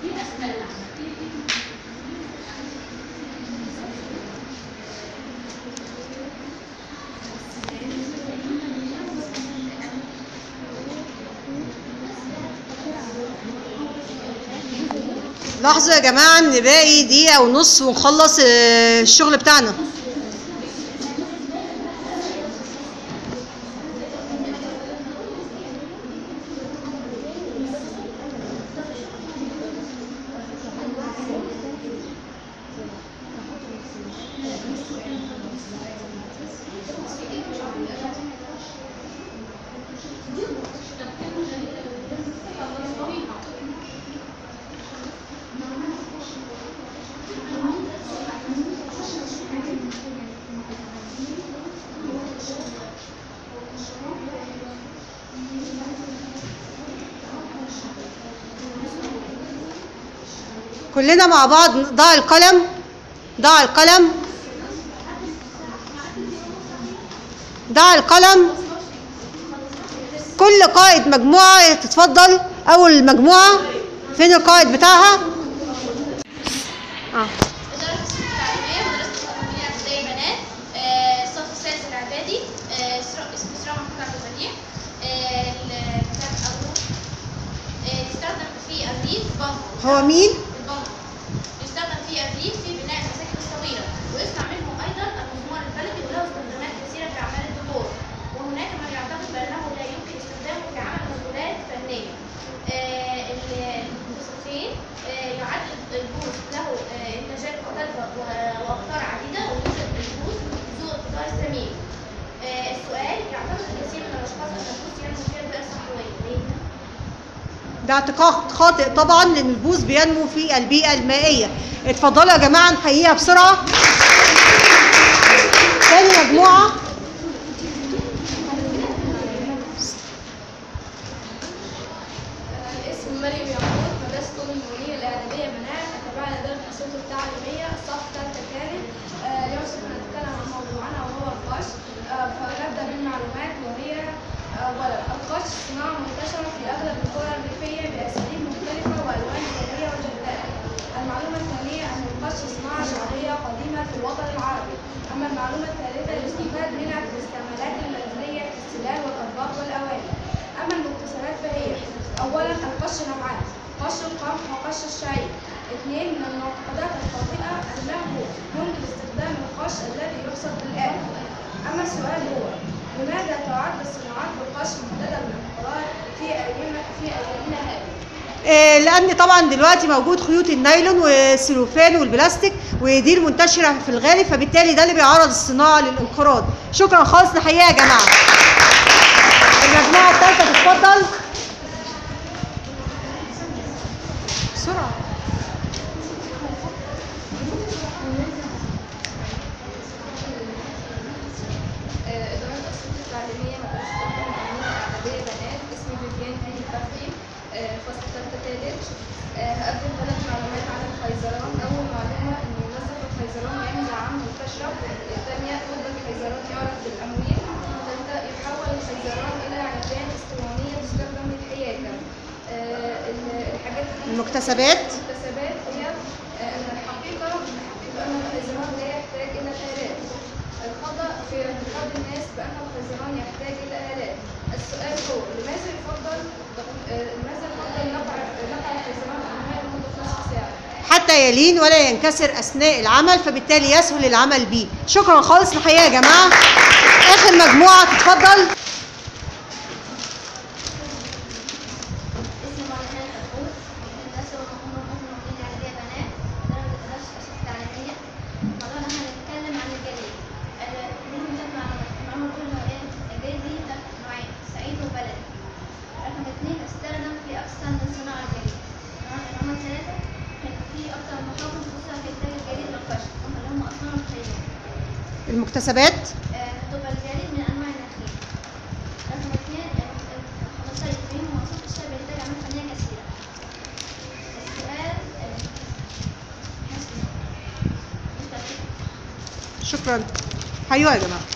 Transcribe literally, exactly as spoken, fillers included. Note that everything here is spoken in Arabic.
لاحظوا يا جماعة ان باقي دقيقة ونص ونخلص الشغل بتاعنا. كلنا مع بعض ضع القلم، ضع القلم، ضع القلم. كل قائد مجموعة تتفضل. أول مجموعة فين القائد بتاعها؟ اه إدارة الصفوف التعليمية مدرسة القانونية الابتدائي بنات، الصف السادس الإعدادي، اسم إسراء محمود عبد البديع. الكتاب أول يستخدم فيه الريف بامبو. هو مين؟ يستخدم فيه الريف في بناء المساكن الصغيرة، ويصنع منه أيضا المزمار البلدي، وله استخدامات كثيرة في أعمال الديكور. وهناك من يعتقد بأنه لا يمكن استخدامه في عمل مجهولات فنية. الموسيقيين يعد البوز له إنتاجات مختلفة وأقطار عديدة، ويوجد البوز ذو القطار الثمين. السؤال: يعتقد الكثير من الأشخاص أن البوز ينمو في البيئة الصحراوية. ده اعتقاد خاطئ طبعا، لان البوز بينمو في البيئه المائيه. اتفضلوا يا جماعه نحييها بسرعه. ثاني مجموعه اسم مريم يعقوب، مدرسة أم المؤمنين الإعدادية بنات، أتبع إدارة الصفوف التعليمية، الصف الثالث ثالث. اليوم سوف نتكلم عن موضوعنا وهو القش. فنبدأ بالمعلومات وهي: أولا، القش صناعة منتشرة في أغلب القرى الريفية بأساليب مختلفة وألوان زاهية وجذابة. المعلومة الثانية أن القش صناعة شعبية قديمة في الوطن العربي. أما المعلومة الثالثة يستفاد منها في الاستعمالات المنزلية كالسلال والأطباق والأواني. أما المكتسبات فهي: أولا، القش نوعان: قش القمح وقش الشعير. اثنين، من المعتقدات الخاطئة أنه يمكن استخدام القش الذي يحصد بالآلة. أما السؤال هو: لماذا تعد الصناعات بالقش محددة من الانقراض في أيامنا في أيامنا هذه؟ إيه، لان طبعا دلوقتي موجود خيوط النايلون والسلوفان والبلاستيك، ودي المنتشره في الغالب، فبالتالي ده اللي بيعرض الصناعه للانقراض. شكرا خالص، نحييها يا جماعه. المجموعه الثالثه تتفضل بسرعه. إدارة الصفوف التعليمية مدرسة أم المؤمنين الإعدادية بنات، اسمي فيفيان هاني فتحي، فصل ثالثة ثالث. هقدم ثلاث معلومات عن الخيزران. أول معلومة إن يوظف الخيزران ينزع عنه القشرة. الثانية: طول الخيزران يعرف بالأمويل. الثالثة: يحول الخيزران إلى عيدان اسطوانية تستخدم للحياكة. الحاجات المكتسبات المكتسبات هي أن الحقيقة أن الخيزران لا يحتاج إلى آلات. الخطأ في اعتقاد الناس بأن الخيزران يحتاج إلى آلات. السؤال هو: لماذا يفضل لماذا يفضل نقع نقع الخيزران في الماء لمدة نصف ساعة؟ حتى يلين ولا ينكسر أثناء العمل، فبالتالي يسهل العمل به. شكرا خالص، نحييها يا جماعة. آخر مجموعة تتفضل. المكتسبات هتبقى الجليد من انواع النخيل. رقم اثنين: خمسة عشر يوم ومواصفات الشعب يحتاج اعمال فنيه كثيره. السؤال: شكرا، حيوها يا جماعه.